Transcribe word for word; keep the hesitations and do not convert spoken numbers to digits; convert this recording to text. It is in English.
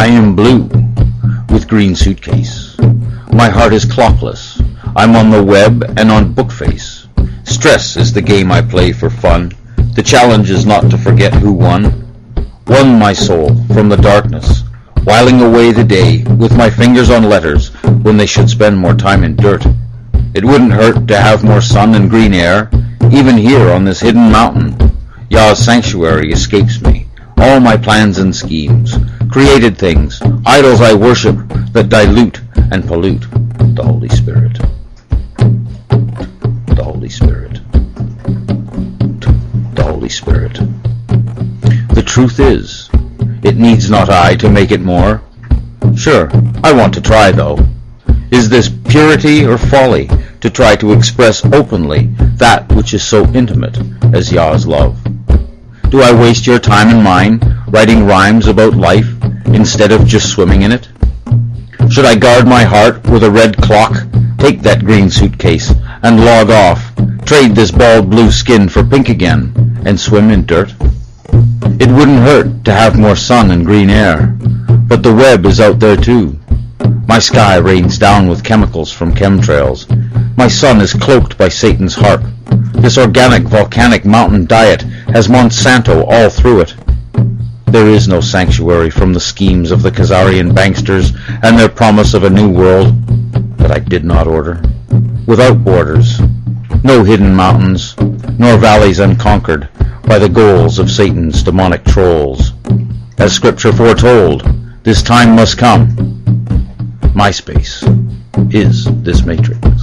I am blue, with green suitcase. My heart is clockless. I'm on the web and on Bookface. Stress is the game I play for fun. The challenge is not to forget who won. Won my soul from the darkness, whiling away the day with my fingers on letters when they should spend more time in dirt. It wouldn't hurt to have more sun and green air, even here on this hidden mountain. Yah's sanctuary escapes me. All my plans and schemes, created things, idols I worship that dilute and pollute the Holy Spirit. The Holy Spirit. The Holy Spirit. The truth is, it needs not I to make it more. Sure, I want to try, though. Is this purity or folly to try to express openly that which is so intimate as Yah's love? Do I waste your time and mine writing rhymes about life instead of just swimming in it? Should I guard my heart with a red clock, take that green suitcase, and log off, trade this bald blue skin for pink again, and swim in dirt? It wouldn't hurt to have more sun and green air, but the web is out there too. My sky rains down with chemicals from chemtrails. My sun is cloaked by Satan's harp. This organic volcanic mountain diet has Monsanto all through it. There is no sanctuary from the schemes of the Khazarian banksters and their promise of a new world that I did not order. Without borders, no hidden mountains, nor valleys unconquered by the goals of Satan's demonic trolls. As Scripture foretold, this time must come. My space is this matrix.